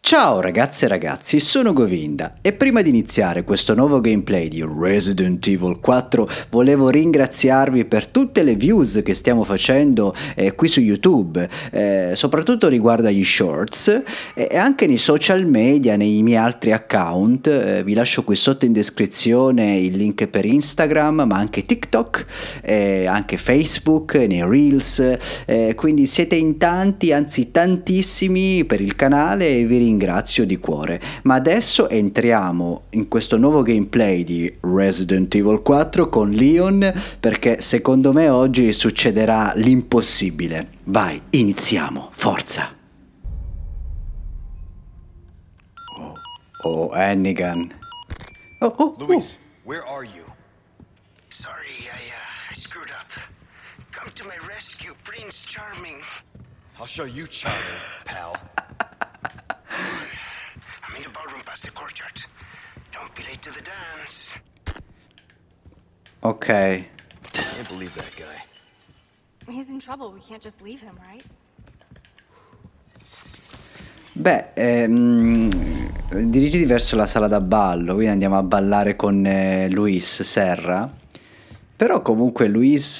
Ciao ragazze e ragazzi, sono Govinda e prima di iniziare questo nuovo gameplay di Resident Evil 4 volevo ringraziarvi per tutte le views che stiamo facendo qui su YouTube, soprattutto riguardo agli shorts e anche nei social media, nei miei altri account. Vi lascio qui sotto in descrizione il link per Instagram, ma anche TikTok, anche Facebook, nei Reels, quindi siete in tanti, anzi tantissimi per il canale e vi ringrazio di cuore. Ma adesso entriamo in questo nuovo gameplay di Resident Evil 4 con Leon, perché secondo me oggi succederà l'impossibile. Vai, iniziamo, forza! Oh, Hannigan. Oh. Luis, where are you? Sorry, I screwed up. Come to my rescue, Prince Charming. I'll show you charming, pal. I'm in the ballroom past the courtyard. Don't be late to the dance. Ok. Can't believe that guy. He's in trouble. We can't just leave him, right? Beh, dirigiti verso la sala da ballo, quindi andiamo a ballare con Luis Serra. Però comunque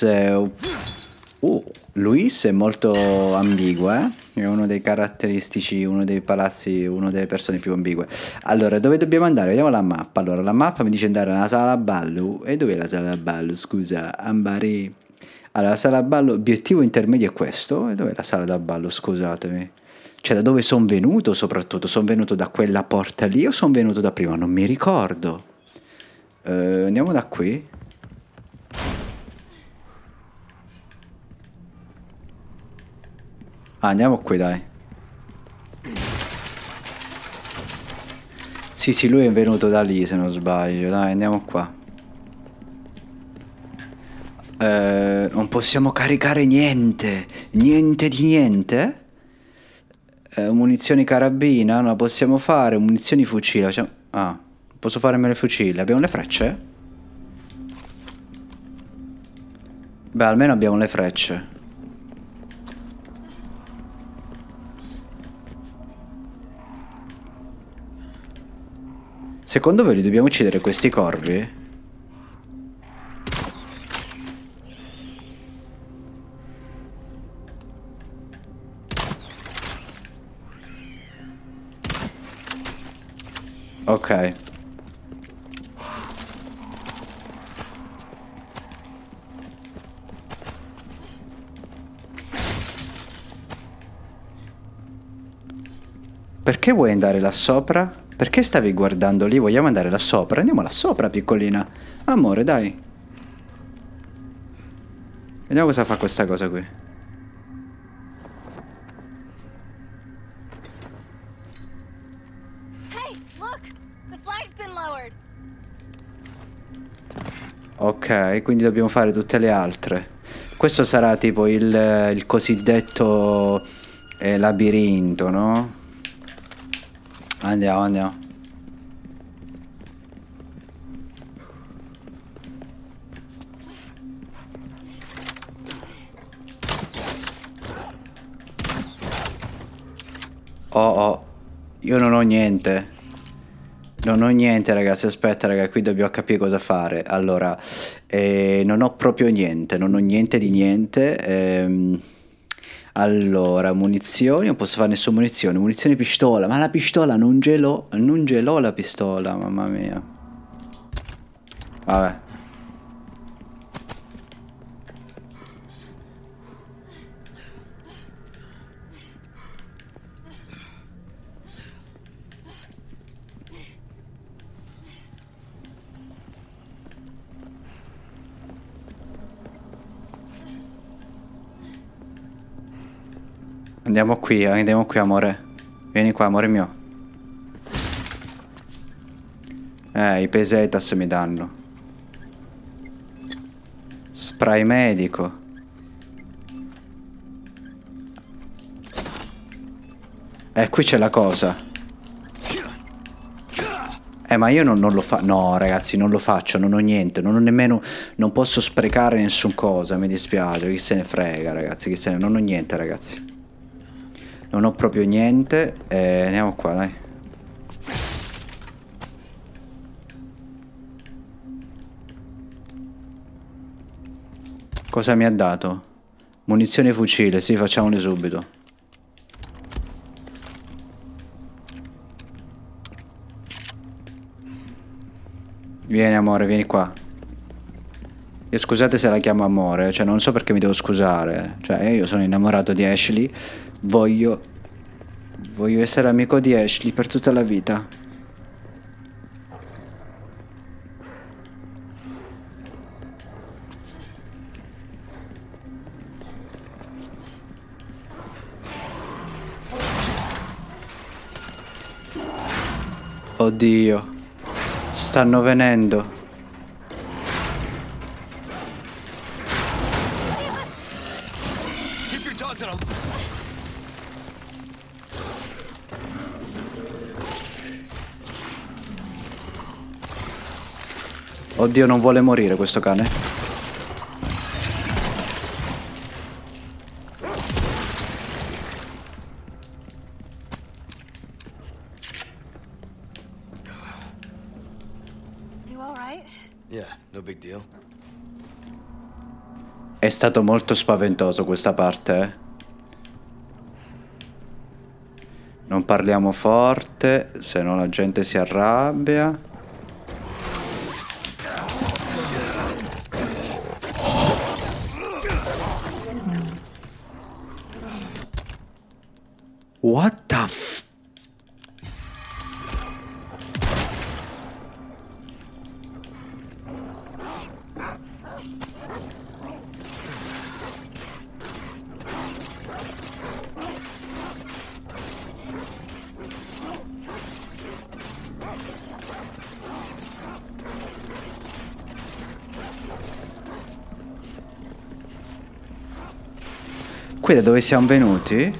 Luis è molto ambiguo, È uno dei caratteristici, uno dei palazzi, una delle persone più ambigue. Allora, dove dobbiamo andare? Vediamo la mappa. Allora, la mappa mi dice andare alla sala da ballo. E dov'è la sala da ballo? Scusa, Ambari. Allora, la sala da ballo, obiettivo intermedio è questo. E dov'è la sala da ballo? Scusatemi. Cioè, da dove sono venuto soprattutto? Sono venuto da quella porta lì o sono venuto da prima? Non mi ricordo. Andiamo da qui. Andiamo qui, dai. Sì, lui è venuto da lì, se non sbaglio. Dai, andiamo qua. Non possiamo caricare niente. Niente di niente. Munizioni carabina, non la possiamo fare. Munizioni fucile. Ah, posso farmi le fucile. Abbiamo le frecce? Beh, almeno abbiamo le frecce. Secondo voi li dobbiamo uccidere questi corvi? Ok. Perché vuoi andare là sopra? Perché stavi guardando lì? Vogliamo andare là sopra? Andiamo là sopra, piccolina. Amore, dai. Vediamo cosa fa questa cosa qui. Hey, look! The flag's been lowered. Ok, quindi dobbiamo fare tutte le altre. Questo sarà tipo il cosiddetto labirinto, no? Andiamo. Oh, io non ho niente. Non ho niente, ragazzi. Aspetta, raga, qui dobbiamo capire cosa fare. Allora, non ho proprio niente. Non ho niente di niente. Allora, munizioni, non posso fare nessuna munizione. Munizioni pistola, ma la pistola non ce l'ho la pistola, mamma mia. Vabbè. Andiamo qui, amore. Vieni qua, amore mio. I pesetas mi danno. Spray medico. Qui c'è la cosa. Ma io non lo faccio. No, ragazzi, non lo faccio, non ho niente, non ho nemmeno. Non posso sprecare nessun cosa, mi dispiace. Chi se ne frega, ragazzi, non ho niente, ragazzi. Non ho proprio niente. Andiamo qua, dai. Cosa mi ha dato? Munizione fucile, sì, facciamole subito. Vieni amore, vieni qua. E scusate se la chiamo amore, cioè non so perché mi devo scusare. Cioè io sono innamorato di Ashley, voglio essere amico di Ashley per tutta la vita. Oddio, stanno venendo. Keep your dogs on a... Oddio, non vuole morire questo cane. You all right? Yeah, no big deal. È stato molto spaventoso questa parte, eh. Non parliamo forte, se no la gente si arrabbia. What the f... Qui da dove siamo venuti?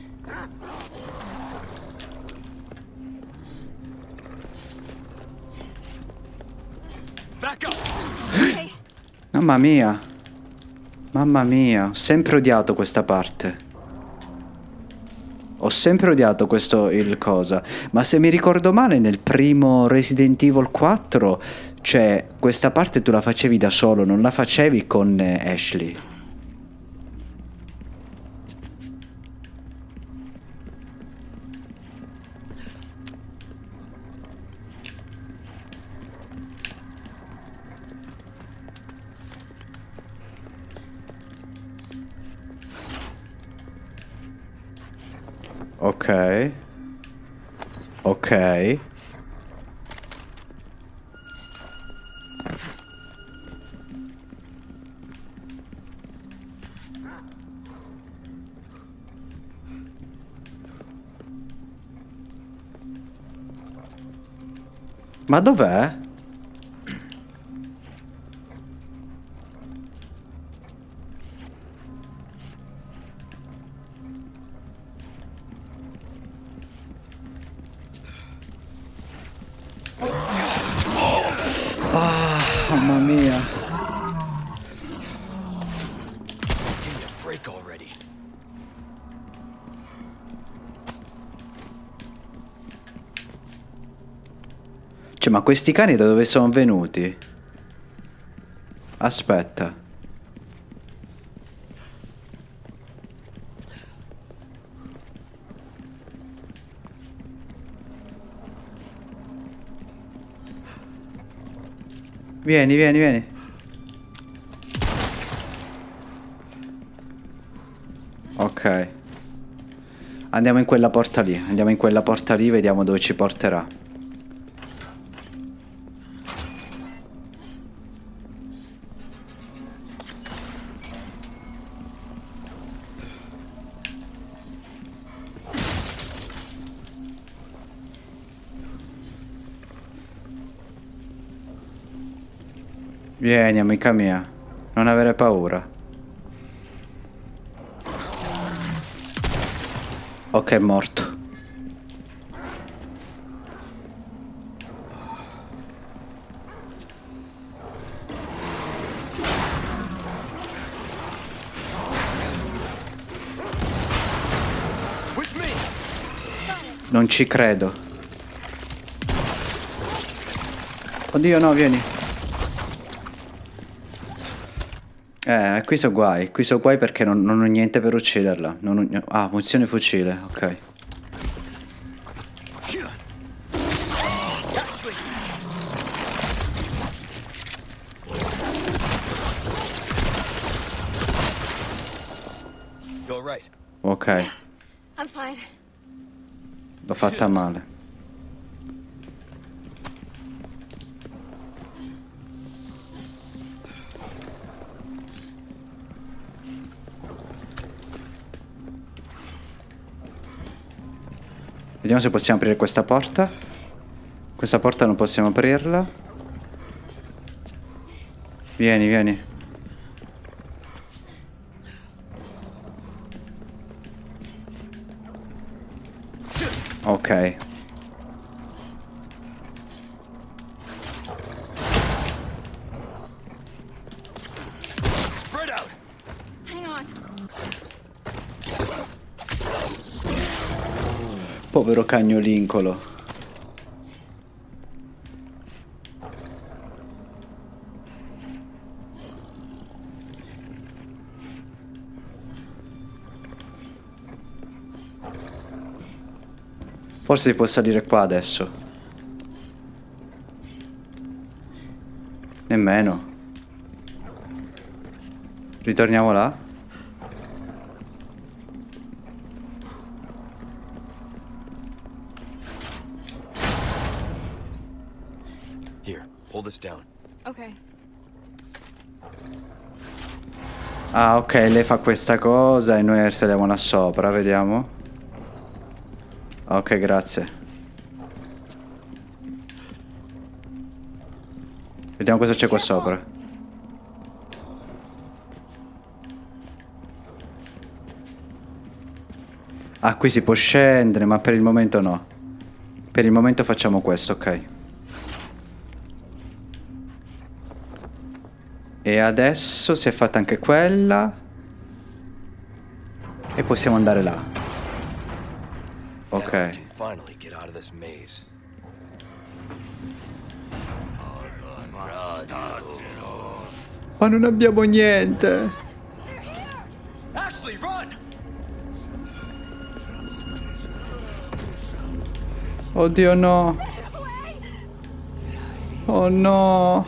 Back up! Okay. Mamma mia. Mamma mia, ho sempre odiato questa parte. Ho sempre odiato questo, il cosa. Ma se mi ricordo male, nel primo Resident Evil 4, cioè, questa parte tu la facevi da solo, non la facevi con Ashley. Ok. Ok. Ma dov'è? Mamma mia. Give me a break already. Cioè, ma questi cani da dove sono venuti? Aspetta. Vieni, vieni, vieni. Ok. Andiamo in quella porta lì. Andiamo in quella porta lì, vediamo dove ci porterà. Vieni, amica mia. Non avere paura. Ok, è morto. With Non ci credo. Oddio, no, vieni. Qui so guai. Qui so guai perché non ho niente per ucciderla. Ah, munizione fucile, ok. You're right. Ok, I'm fine. l'ho fatta male. Vediamo se possiamo aprire questa porta. Questa porta non possiamo aprirla. Vieni, vieni. Ok. Spread out. Hang on. Povero cagnolincolo. Forse si può salire qua adesso. Nemmeno. Ritorniamo là. Here, hold this down. Okay. Ah, ok, lei fa questa cosa e noi saliamo là sopra, vediamo. Ok, grazie. Vediamo cosa c'è qua sopra. Ah, qui si può scendere, ma per il momento no. Per il momento facciamo questo, ok. E adesso si è fatta anche quella. E possiamo andare là. Ok. Now we can finally get out of this maze. Ma non abbiamo niente. Ashley, run! Oddio no. Oh no.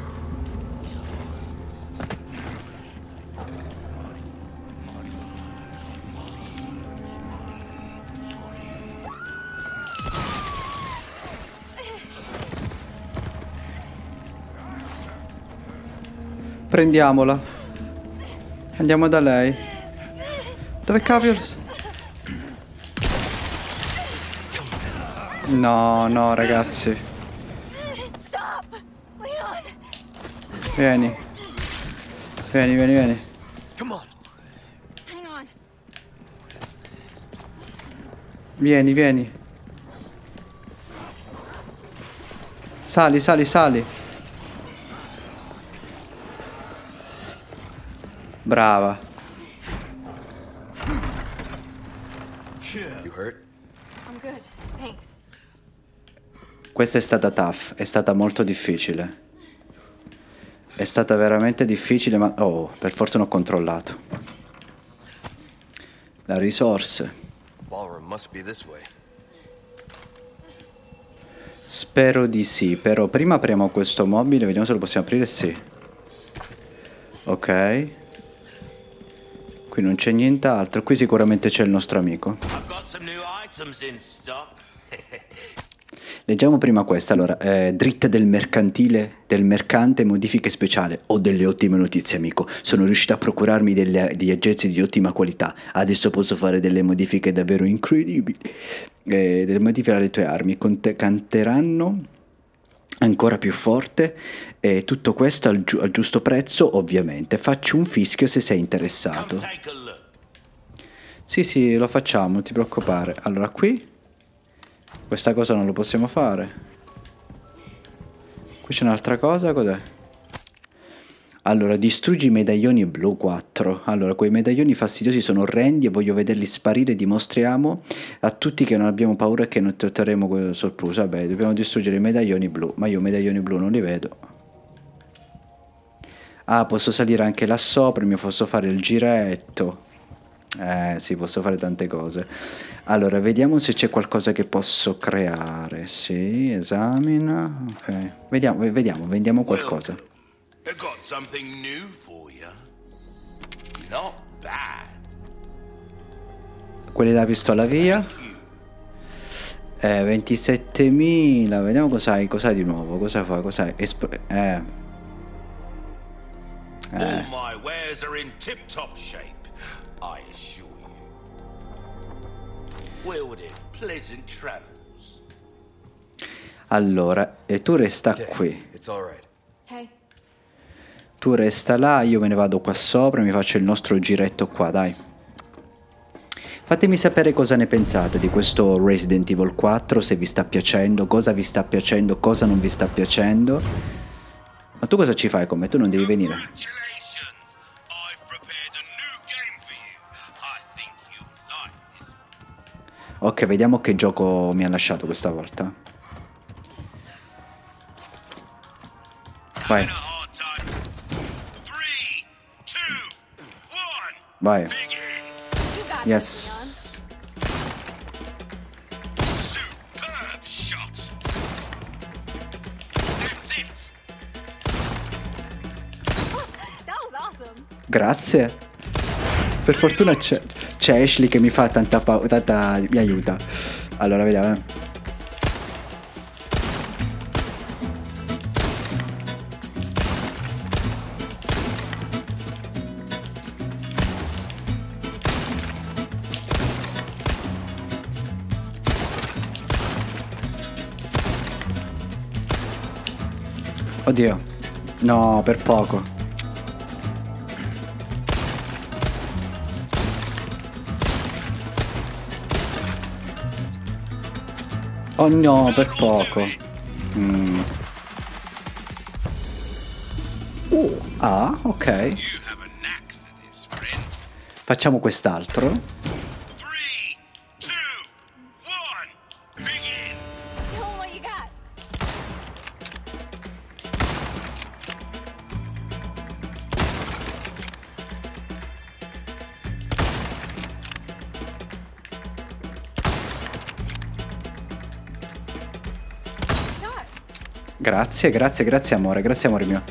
Prendiamola. Andiamo da lei. Dove cavolo? No, no, ragazzi. Stop! Leon! Vieni. Vieni, vieni, vieni. Come on. Hang on. Vieni, vieni. Sali, sali, sali. Brava. You hurt? I'm good. Thanks. Questa è stata tough, è stata molto difficile. È stata veramente difficile, ma... Oh, per fortuna ho controllato. La risorse. Ballroom must be this way. Spero di sì, però prima apriamo questo mobile, vediamo se lo possiamo aprire, sì. Ok. Qui non c'è nient'altro, qui sicuramente c'è il nostro amico. I've got some new items in stock. Leggiamo prima questa, allora, dritta del mercante, modifiche speciali. Ho delle ottime notizie, amico. Sono riuscito a procurarmi degli oggetti di ottima qualità. Adesso posso fare delle modifiche davvero incredibili. Delle modifiche alle tue armi canteranno ancora più forte. E tutto questo al giusto prezzo, ovviamente. Faccio un fischio se sei interessato. Come take a look. Sì, sì, lo facciamo, non ti preoccupare. Allora, qui questa cosa non lo possiamo fare. Qui c'è un'altra cosa, cos'è? Allora, distruggi i medaglioni blu 4. Allora, quei medaglioni fastidiosi sono orrendi e voglio vederli sparire. Dimostriamo a tutti che non abbiamo paura e che non tratteremo quel sorpluso. Vabbè, dobbiamo distruggere i medaglioni blu. Ma io i medaglioni blu non li vedo. Ah, posso salire anche là sopra, mi posso fare il giretto. Sì, posso fare tante cose. Allora, vediamo se c'è qualcosa che posso creare. Sì, esamina. Ok. Vendiamo qualcosa. I got something new for you. Not bad. Quelli della pistola via. 27.000. Vediamo cos'hai di nuovo. Cosa fa? Cos'hai? All my wares are in tip-top shape, I assure you. Wielded, pleasant travels. Allora, e tu resta Okay, qui. it's all right. Hey, Tu resta là, io me ne vado qua sopra e mi faccio il nostro giretto qua, dai. Fatemi sapere cosa ne pensate di questo Resident Evil 4, se vi sta piacendo, cosa vi sta piacendo, cosa non vi sta piacendo. Ma tu cosa ci fai con me? Tu non devi venire. Congratulations! I've prepared a new game for you. I think you'll like this. Ok, vediamo che gioco mi ha lasciato questa volta. Vai, Having a hard time. 3, 2, 1. vai. Begin. you got this, Yes. Superb shot. That's it. Leon. That was awesome. Grazie. Per fortuna c'è Ashley che mi fa tanta mi aiuta. Allora, vediamo. Oddio. No, per poco. Oh no, per poco. Ah, ok. You have a knack for this, friend. Facciamo quest'altro. 3, 2, 1. Begin. Show 'em what you got. Shot. Grazie amore mio.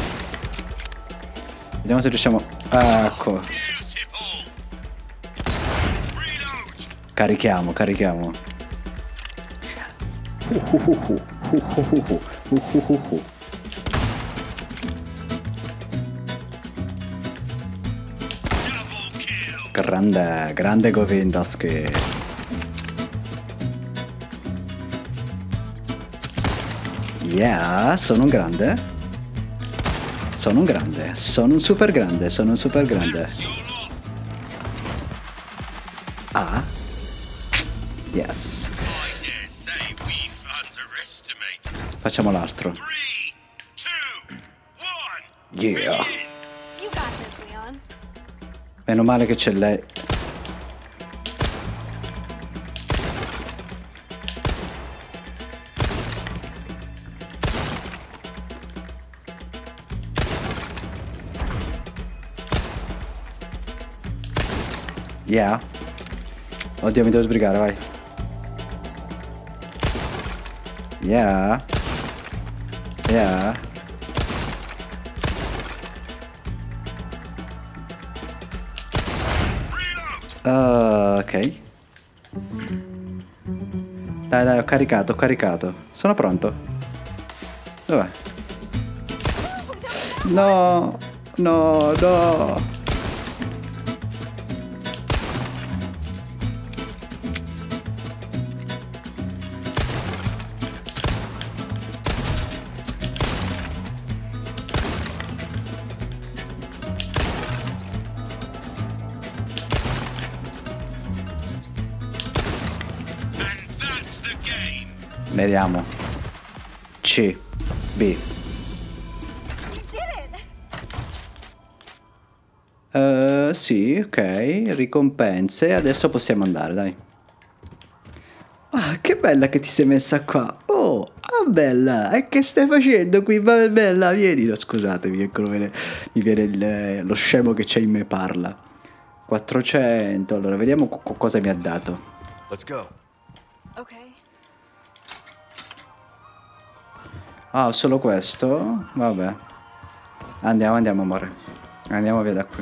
Vediamo se riusciamo. Ecco. Beautiful. Reload. Carichiamo. Double kill. Grande Govindaski. Yeah, sono un grande. Sono un super grande. Your lot. Ah. Yes. I dare say we've underestimated. Facciamo l'altro. 3, 2, 1. Yeah. You got this, Leon. Meno male che c'è lei. Yeah. Oddio, mi devo sbrigare, vai. Yeah. Ok. Dai, ho caricato. Sono pronto. Dov'è? No. And that's the game. Vediamo. C. B. You did it. Sì, ok, ricompense. Adesso possiamo andare, dai. Ah, che bella che ti sei messa qua. Oh, ah, bella. E che stai facendo qui? Bella, vieni. No, scusatemi, ecco, mi viene lo scemo che c'è in me parla. 400. Allora, vediamo cosa mi ha dato. Let's go. Okay. Ah, ho solo questo? Vabbè. Andiamo, andiamo, amore. Andiamo via da qui.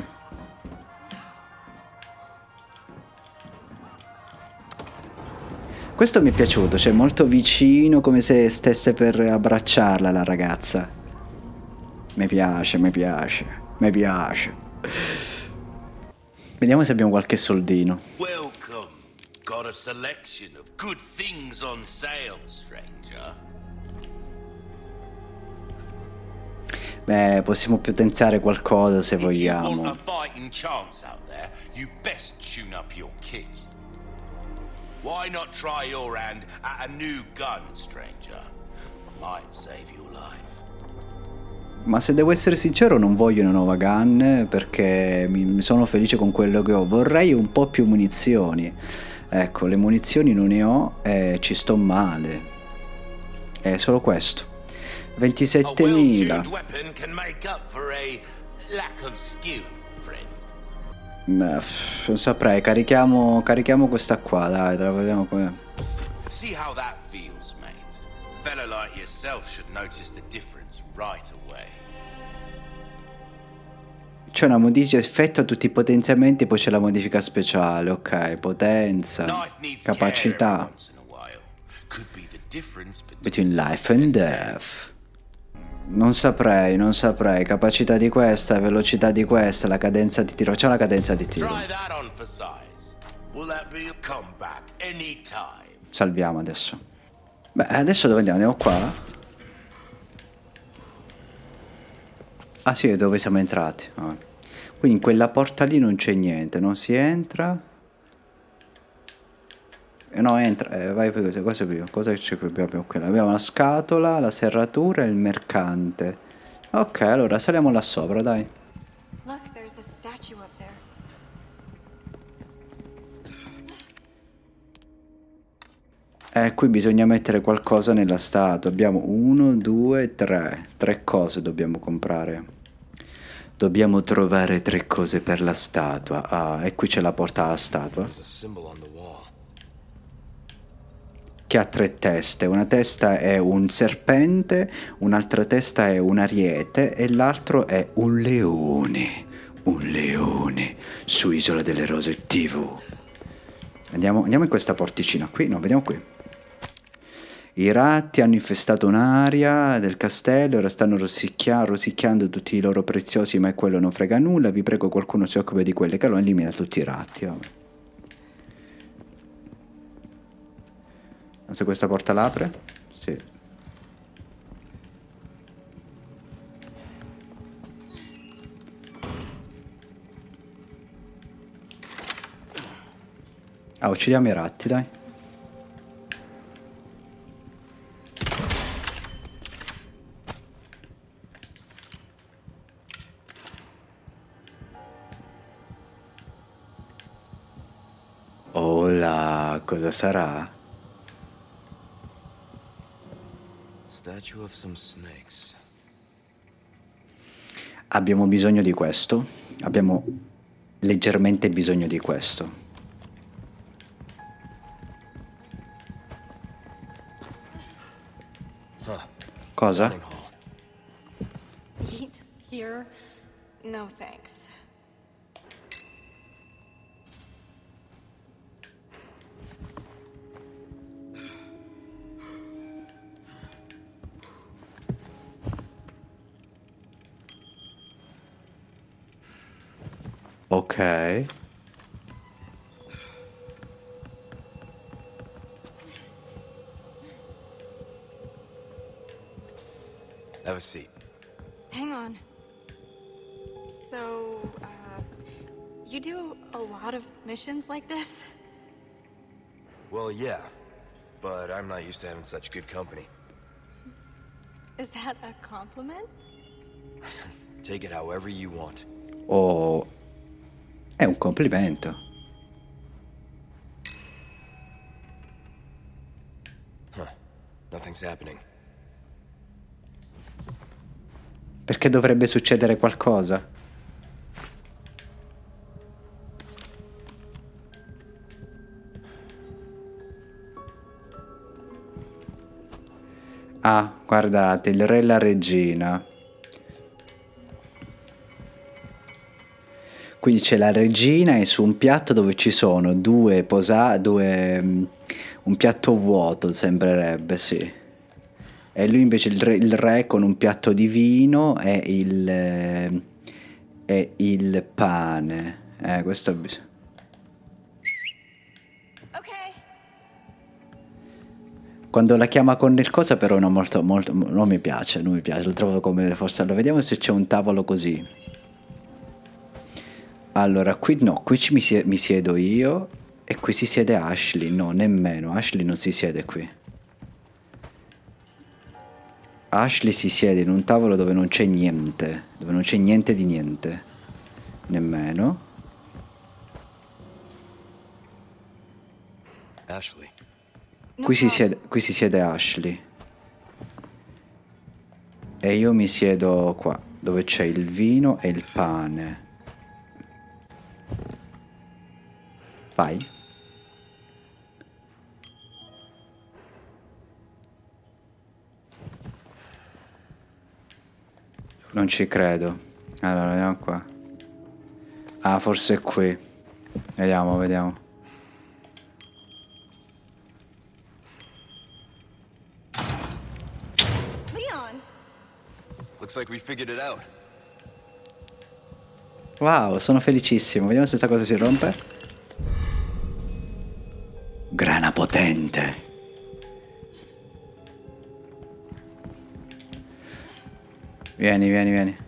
Questo mi è piaciuto, cioè molto vicino, come se stesse per abbracciarla la ragazza. Mi piace, mi piace, mi piace. Vediamo se abbiamo qualche soldino. Welcome. Got a selection of good things on sale, stranger. Beh, possiamo potenziare qualcosa se If you want vogliamo. a fighting chance out there, you best tune up your kit. Why not try your hand at a new gun, stranger? Might save your life. Ma se devo essere sincero non voglio una nuova gun perché mi sono felice con quello che ho. Vorrei un po' più munizioni. Ecco, le munizioni non ne ho e ci sto male. È solo questo. A well-tuned 27.000. weapon can make up for a lack of skill, friend. Non saprei, carichiamo questa qua, dai, te la vediamo come. See how that feels, mate. A fella like yourself should notice the difference right away. C'è una modifica effetto a tutti i potenziamenti, poi c'è la modifica speciale, ok, potenza, Knife needs care capacità, once in a while. Could be the difference between life and death. Non saprei, capacità di questa, velocità di questa, la cadenza di tiro, c'è la cadenza di tiro. Try that on for size. Will that be a comeback anytime? Salviamo adesso. Beh, adesso dove andiamo? Andiamo qua? Ah sì, dove siamo entrati. Ah. Quindi in quella porta lì non c'è niente, non si entra. No, entra, vai per cosa più. Cosa c'è qui? Abbiamo quella. Abbiamo la scatola, la serratura e il mercante. Ok, allora saliamo là sopra, dai. Look, there's a statue up there. Qui bisogna mettere qualcosa nella statua. Abbiamo 1, 2, 3. 3 cose dobbiamo comprare. Dobbiamo trovare 3 cose per la statua. Ah, e qui c'è la porta alla statua. There's a symbol on the wall. Che ha 3 teste. Una testa è un serpente, un'altra testa è un ariete e l'altro è un leone. Un leone su Isola delle Rose TV. Andiamo in questa porticina qui. No, vediamo qui. I ratti hanno infestato un'area del castello e ora stanno rosicchiando tutti i loro preziosi, ma quello non frega nulla. Vi prego, qualcuno si occupa di quelle che allora elimina tutti i ratti. Oh. Se questa porta l'apre? Sì. Ah, uccidiamo i ratti, dai. Oh là, cosa sarà? Statue of some snakes. Abbiamo bisogno di questo. Abbiamo leggermente bisogno di questo. Cosa? Dining hall. Eat here? No thanks. Ok. Have a seat. Hang on. So, you do a lot of missions like this? Well, yeah, but I'm not used to having such good company. Is that a compliment? Take it however you want. Oh, È un complimento. Nothing's happening. Perché dovrebbe succedere qualcosa? Ah, guardate, il re e la regina. Quindi c'è la regina e su un piatto dove ci sono due un piatto vuoto, sembrerebbe, sì. E lui invece il re con un piatto di vino e il pane. Questo Okay. quando la chiama con il cosa però no, molto, molto, non mi piace, lo trovo come forse. Allora, vediamo se c'è un tavolo così. Allora, qui no, qui mi siedo io e qui si siede Ashley. No, nemmeno, Ashley non si siede qui. Ashley si siede in un tavolo dove non c'è niente, di niente. Nemmeno. Ashley. Qui si siede Ashley. E io mi siedo qua, dove c'è il vino e il pane. Vai. Non ci credo. Allora, vediamo qua. Ah, forse è qui. Vediamo. Leon! Looks like we figured it out. Wow, sono felicissimo. Vediamo se questa cosa si rompe. Grana potente. Vieni.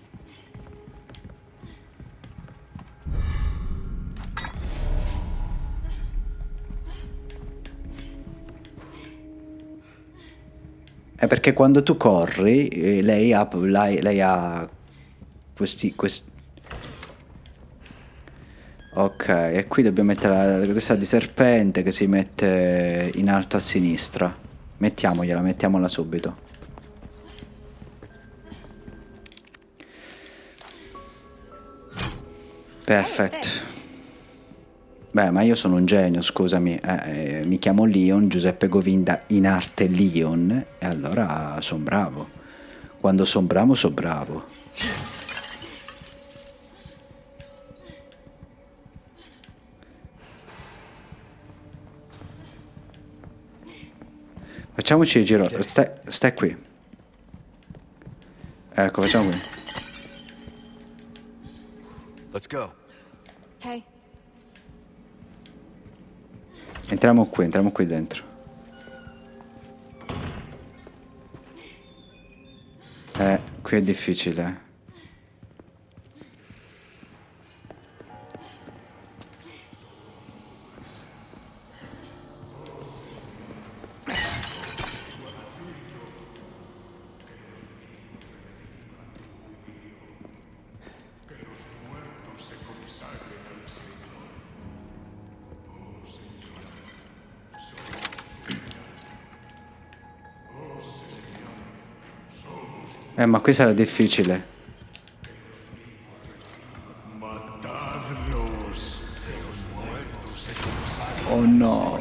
È perché quando tu corri, lei ha questi. Ok, e qui dobbiamo mettere la testa di serpente che si mette in alto a sinistra. Mettiamola subito. Perfetto. Beh, ma io sono un genio, scusami. Mi chiamo Leon, Giuseppe Govinda, in arte Leon, e allora sono bravo. Quando sono bravo, sono bravo. Facciamoci il giro. Stai qui. Ecco, facciamo qui. Let's go. Okay. Entriamo qui dentro. Qui è difficile. Ma qui sarà difficile. Oh no.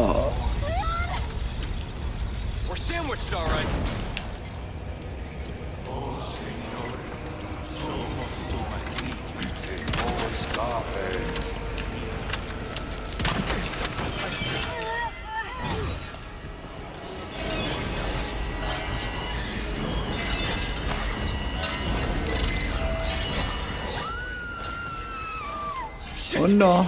We're sandwiched, all right. Oh no.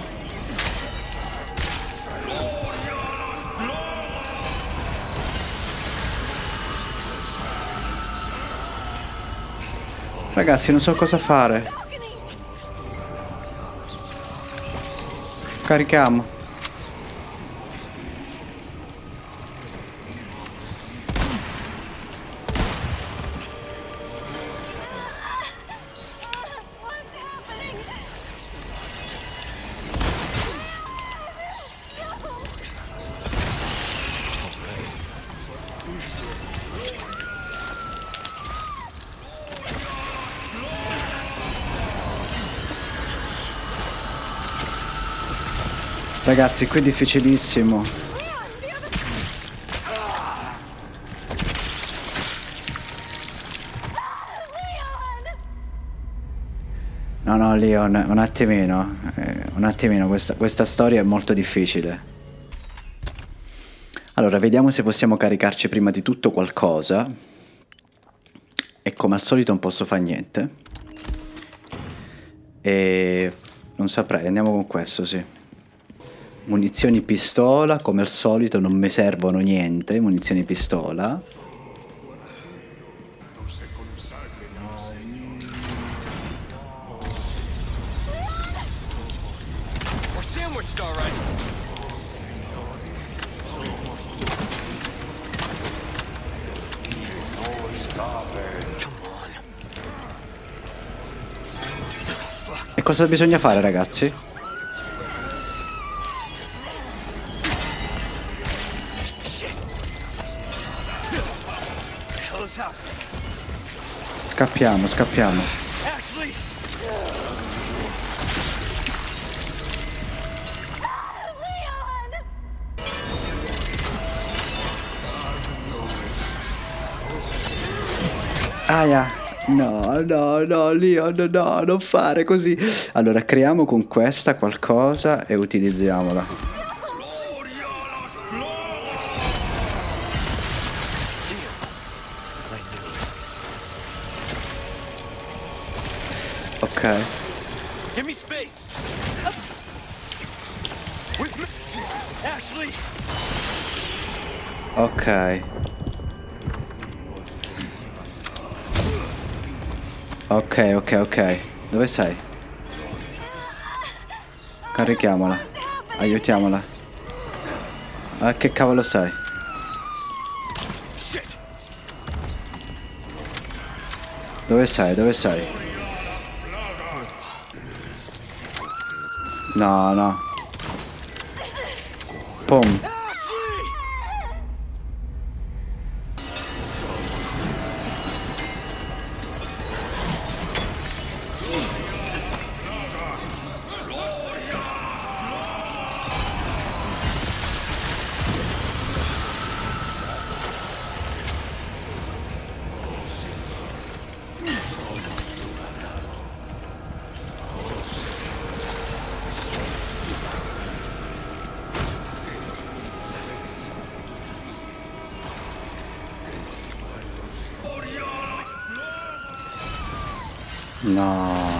Ragazzi, non so cosa fare. Carichiamo. Ragazzi, qui è difficilissimo. No, Leon, un attimino, questa storia è molto difficile. Allora, vediamo se possiamo caricarci prima di tutto qualcosa. E come al solito non posso fare niente. E non saprei, andiamo con questo, sì. Munizioni pistola, come al solito non mi servono niente, munizioni pistola. E cosa bisogna fare, ragazzi? Scappiamo, scappiamo. Aia. No, Leon, no, non fare così. Allora, creiamo con questa qualcosa e utilizziamola. Ok. Ok. Ok. Dove sei? Carichiamola. Aiutiamola. Ah, che cavolo sei? Dove sei? Dove sei? No. Pum. No.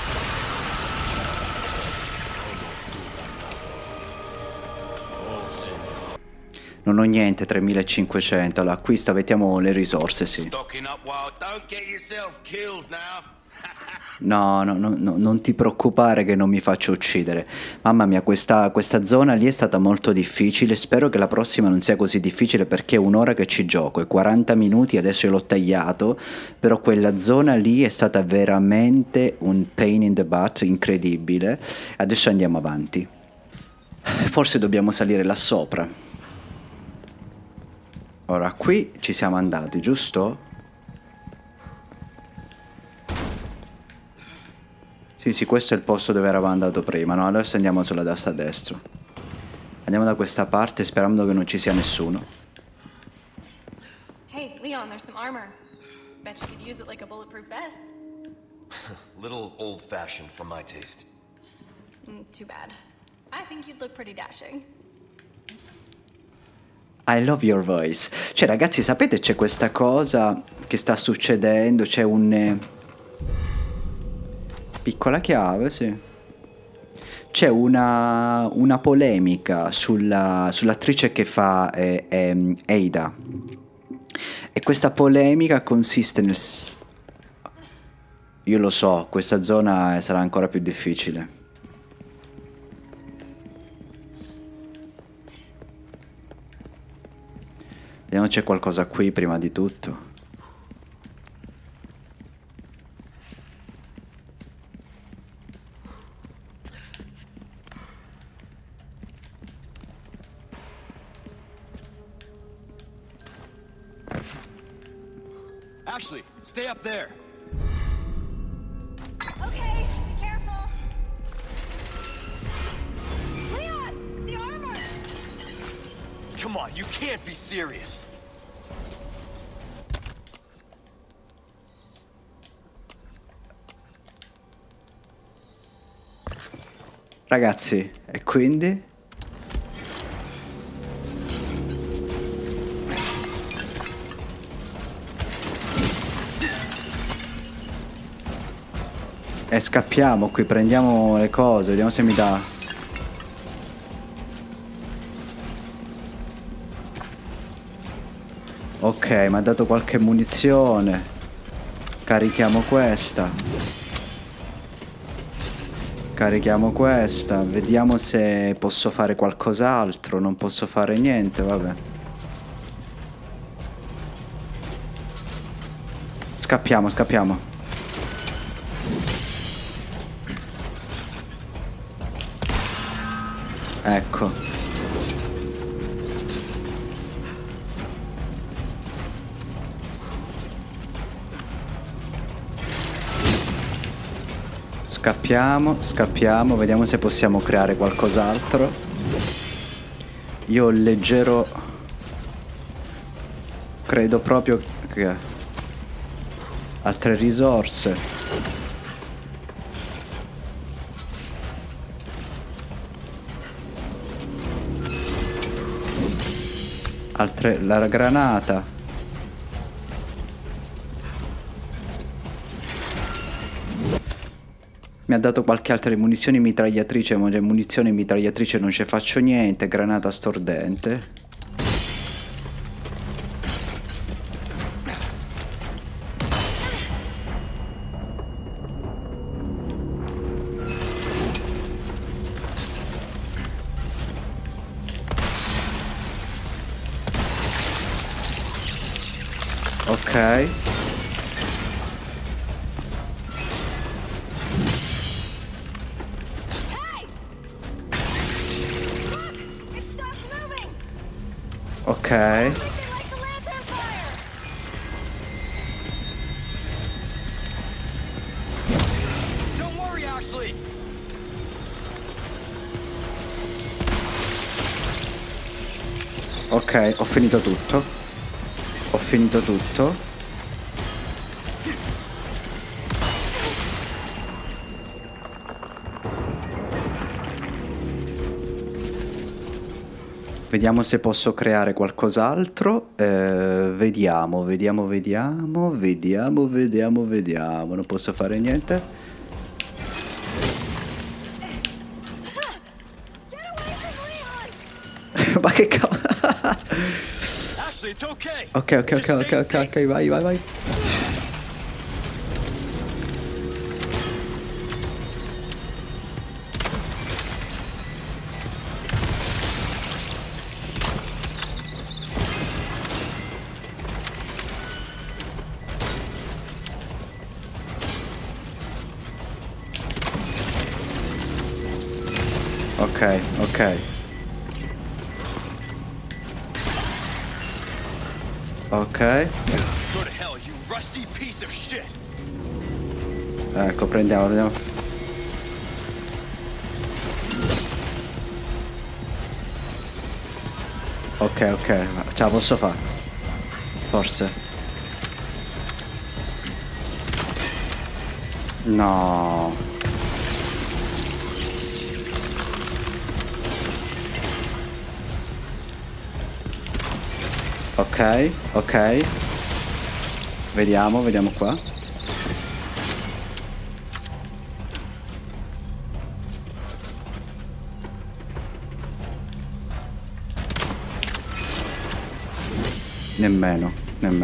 Non ho niente, 3500. Allora, acquista, mettiamo le risorse, sì. No, non ti preoccupare che non mi faccio uccidere. Mamma mia, questa zona lì è stata molto difficile. Spero che la prossima non sia così difficile perché è un'ora che ci gioco e 40 minuti adesso l'ho tagliato. Però quella zona lì è stata veramente un pain in the butt incredibile. Adesso andiamo avanti. Forse dobbiamo salire là sopra. Ora, qui ci siamo andati, giusto? Sì, questo è il posto dove eravamo andato prima, no? Adesso andiamo sulla destra a destra. Andiamo da questa parte sperando che non ci sia nessuno. Hey, Leon, there's some armor. Bet you could use it like a bulletproof vest. Little old-fashioned for my taste. Too bad. I think you'd look pretty dashing. I love your voice. Cioè, ragazzi, sapete c'è questa cosa che sta succedendo? C'è un... Piccola chiave, sì. C'è una polemica sull'attrice che fa Ada. E questa polemica consiste nel... Io lo so, questa zona sarà ancora più difficile. Vediamo se c'è qualcosa qui prima di tutto. Ashley, stay up there. Okay, be careful. Leon, Come on, you can't be serious. Ragazzi, e quindi? E scappiamo qui, prendiamo le cose, vediamo se mi dà. Ok, mi ha dato qualche munizione. Carichiamo questa. Carichiamo questa. Vediamo se posso fare qualcos'altro. Non posso fare niente, vabbè. Scappiamo, scappiamo. Ecco. Scappiamo, scappiamo, vediamo se possiamo creare qualcos'altro. Io ho il leggero... credo proprio che... altre risorse. Altre... la granata. Mi ha dato qualche altra munizioni mitragliatrice, ma le munizioni mitragliatrice non ci faccio niente. Granata stordente. Ok. Ok. Don't worry, Ashley. Ok, ho finito tutto. Ho finito tutto. Vediamo se posso creare qualcos'altro. Vediamo. Non posso fare niente. Ma che cavolo. Ashley, it's okay. Ok, vai. Ok. Ok. Go to hell, you rusty piece of shit. Ecco, prendiamo. Ok, ce la posso fare. Forse. No. Ok. Vediamo qua. Nemmeno.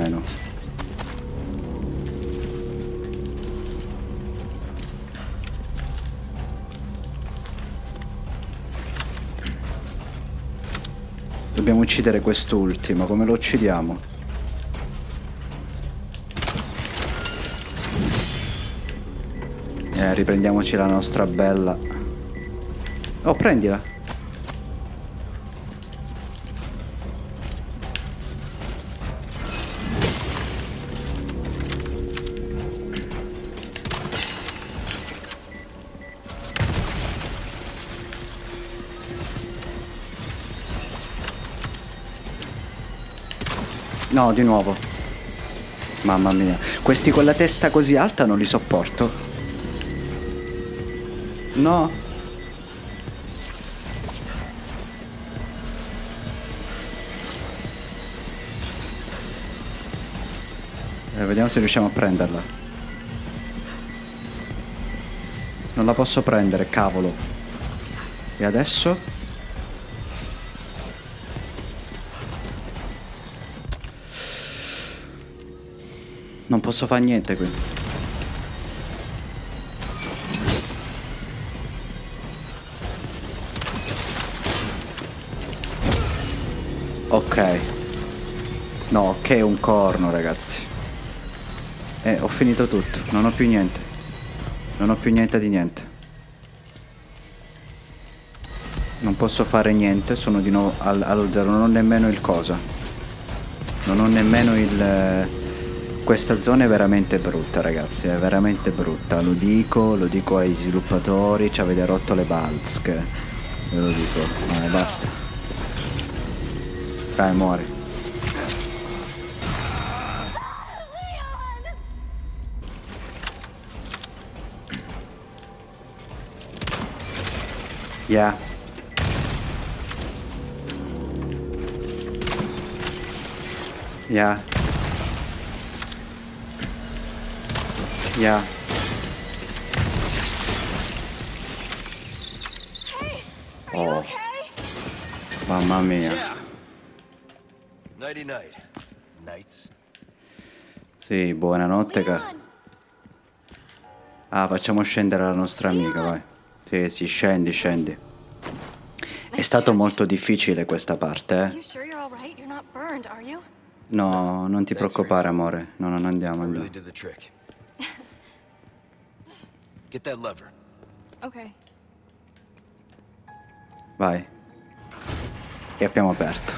Dobbiamo uccidere quest'ultimo, come lo uccidiamo? Riprendiamoci la nostra bella... Oh, prendila! No, di nuovo. Mamma mia. Questi con la testa così alta non li sopporto. No. Vediamo se riusciamo a prenderla. Non la posso prendere, cavolo. E adesso? Non posso fare niente qui. Ok. No, ok, è un corno, ragazzi. Ho finito tutto, non ho più niente. Non ho più niente di niente. Non posso fare niente, sono di nuovo allo zero. Non ho nemmeno il cosa. Non ho nemmeno il... Questa zona è veramente brutta, ragazzi, è veramente brutta. Lo dico ai sviluppatori, ci avete rotto le balsche. Ve lo dico. Basta. Dai, muori. Yeah. Yeah. Yeah. Oh. Mamma mia. Nighty night. Nights. Sì, buonanotte. Ah, facciamo scendere la nostra amica, vai. Sì, sì, scendi, scendi. È stato molto difficile questa parte, No, non ti preoccupare, amore. No, non andiamo, andiamo. Really did the trick. Get that lever. Okay. Vai. E abbiamo aperto.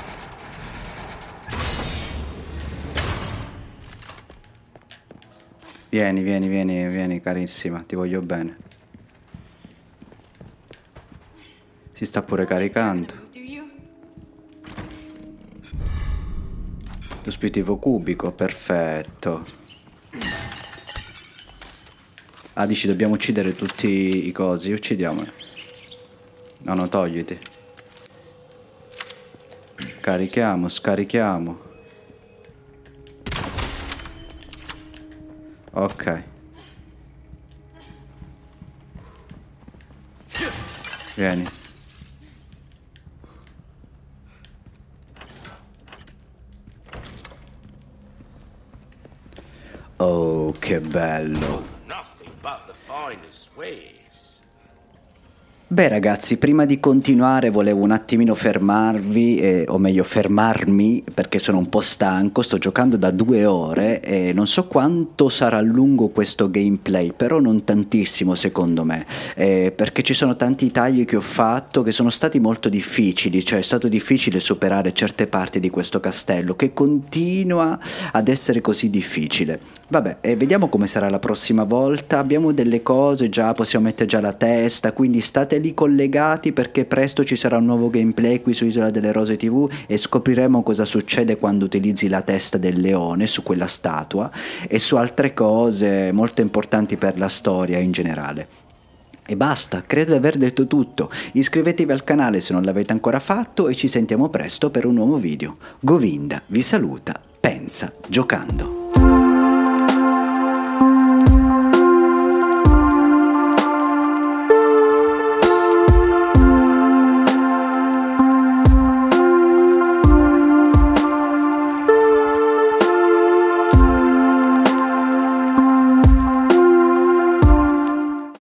Vieni, vieni, vieni, vieni, carissima, ti voglio bene. Si sta pure caricando. Dispositivo cubico, perfetto. Ah, dici dobbiamo uccidere tutti i cosi, uccidiamoli. No, no, togliti. Carichiamo, scarichiamo. Ok. Vieni. Oh, che bello. Nothing but the finest ways. Beh ragazzi, prima di continuare volevo un attimino fermarvi, o meglio fermarmi, perché sono un po' stanco, sto giocando da 2 ore e non so quanto sarà lungo questo gameplay, però non tantissimo secondo me, perché ci sono tanti tagli che ho fatto che sono stati molto difficili, cioè è stato difficile superare certe parti di questo castello che continua ad essere così difficile. Vabbè, vediamo come sarà la prossima volta, abbiamo delle cose già, possiamo mettere già la testa, quindi state lì collegati perché presto ci sarà un nuovo gameplay qui su Isola delle Rose TV e scopriremo cosa succede quando utilizzi la testa del leone su quella statua e su altre cose molto importanti per la storia in generale. E basta, credo di aver detto tutto. Iscrivetevi al canale se non l'avete ancora fatto e ci sentiamo presto per un nuovo video. Govinda vi saluta, pensa giocando.